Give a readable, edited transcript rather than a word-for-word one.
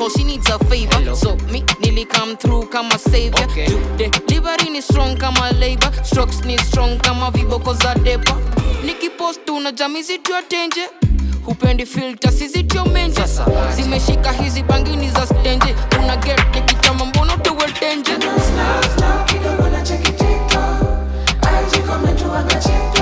call, she needs a favor. Hello. So me nearly come through, come a savior. Okay. Delivery ni strong, come a labor. Strokes ni strong, come a vibo koza depa. Niki post tuna jamizi tu atenje. Hupendi filter, sisi tio menje. Zimeshika hizi bangini za stenje. Una get nikichama mbono tuwe tenje. Love, we don't wanna check it TikTok. IG comment to wanga check.